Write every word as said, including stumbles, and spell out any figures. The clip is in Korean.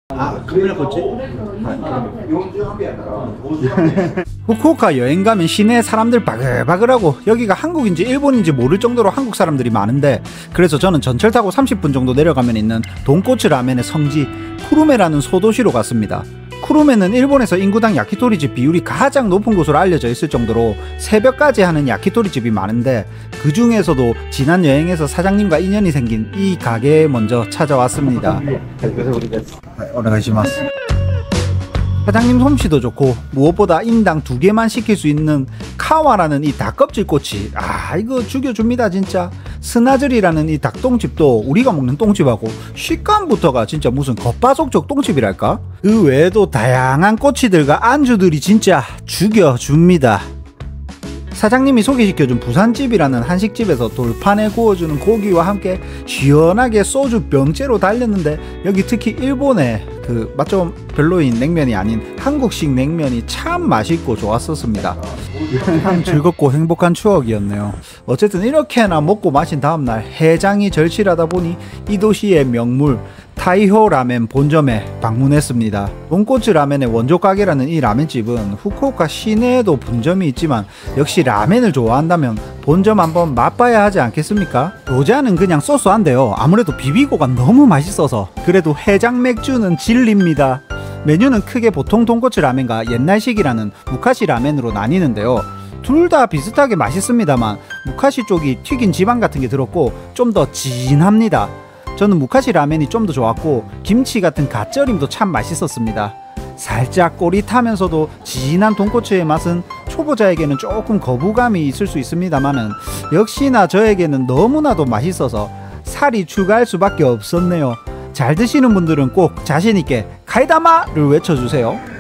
아, 카메라 꽂지? 네. 후쿠오카 여행 가면 시내 사람들 바글바글하고 여기가 한국인지 일본인지 모를 정도로 한국 사람들이 많은데, 그래서 저는 전철 타고 삼십 분 정도 내려가면 있는 돈코츠 라멘의 성지 쿠루메라는 소도시로 갔습니다. 쿠루메는 일본에서 인구당 야키토리 집 비율이 가장 높은 곳으로 알려져 있을 정도로 새벽까지 하는 야키토리 집이 많은데, 그 중에서도 지난 여행에서 사장님과 인연이 생긴 이 가게에 먼저 찾아왔습니다. 오네가시마스. 사장님 솜씨도 좋고 무엇보다 인당 두 개만 시킬 수 있는 카와라는 이 닭껍질 꼬치, 아 이거 죽여줍니다 진짜. 스나즈리라는 이 닭똥집도 우리가 먹는 똥집하고 식감부터가 진짜 무슨 겉바속촉 똥집이랄까. 그 외에도 다양한 꼬치들과 안주들이 진짜 죽여줍니다. 사장님이 소개시켜준 부산집이라는 한식집에서 돌판에 구워주는 고기와 함께 시원하게 소주 병째로 달렸는데, 여기 특히 일본의 그 맛 좀 별로인 냉면이 아닌 한국식 냉면이 참 맛있고 좋았었습니다. 참 즐겁고 행복한 추억이었네요. 어쨌든 이렇게나 먹고 마신 다음날 해장이 절실하다 보니 이 도시의 명물 타이호 라멘 본점에 방문했습니다. 돈코츠 라멘의 원조 가게라는 이 라멘집은 후쿠오카 시내에도 분점이 있지만 역시 라멘을 좋아한다면 본점 한번 맛봐야 하지 않겠습니까? 로자는 그냥 소소한데요, 아무래도 비비고가 너무 맛있어서 그래도 해장 맥주는 진리입니다. 메뉴는 크게 보통 돈코츠 라멘과 옛날식이라는 무카시 라멘으로 나뉘는데요, 둘 다 비슷하게 맛있습니다만 무카시 쪽이 튀긴 지방 같은 게 들었고 좀 더 진합니다. 저는 무카시 라멘이 좀 더 좋았고 김치 같은 갓절임도 참 맛있었습니다. 살짝 꼬릿하면서도 진한 돈코츠의 맛은 초보자에게는 조금 거부감이 있을 수 있습니다만은 역시나 저에게는 너무나도 맛있어서 살이 추가할 수밖에 없었네요. 잘 드시는 분들은 꼭 자신있게 가이다마를 외쳐주세요.